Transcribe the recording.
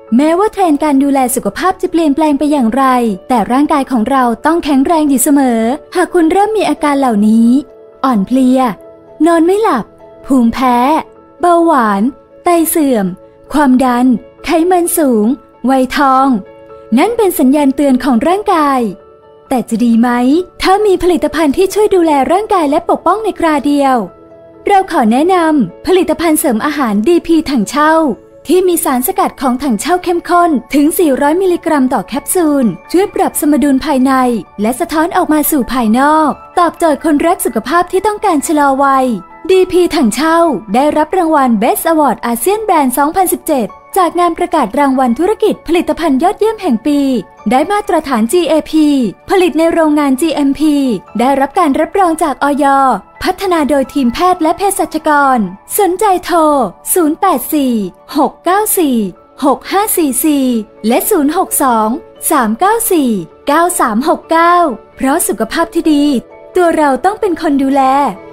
แม้ว่าเทรนด์การดูแลสุขภาพจะเปลี่ยนแปลงไปอย่างไรแต่ร่างกายของเราต้องแข็งแรงอยู่เสมอหากคุณเริ่มมีอาการเหล่านี้อ่อนเพลียนอนไม่หลับภูมิแพ้เบาหวานไตเสื่อมความดันไขมันสูงวัยทองนั่นเป็นสัญญาณเตือนของร่างกายแต่จะดีไหมถ้ามีผลิตภัณฑ์ที่ช่วยดูแลร่างกายและปกป้องในคราเดียวเราขอแนะนำผลิตภัณฑ์เสริมอาหาร DP ถังเช่าที่มีสารสกัดของถังเช่าเข้มข้นถึง400มิลลิกรัมต่อแคปซูลช่วยปรับสมดุลภายในและสะท้อนออกมาสู่ภายนอกตอบโจทย์คนรักสุขภาพที่ต้องการชะลอวัย DP ถังเช่าได้รับรางวัล Best Award อาเซียนแบรนด์ 2017 จากงานประกาศรางวัลธุรกิจผลิตภัณฑ์ยอดเยี่ยมแห่งปีได้มาตรฐาน GAP ผลิตในโรงงาน GMP ได้รับการรับรองจากอย.พัฒนาโดยทีมแพทย์และเภสัชกรสนใจโทร 084-694-6544 และ 062-394-9369 เพราะสุขภาพที่ดีตัวเราต้องเป็นคนดูแล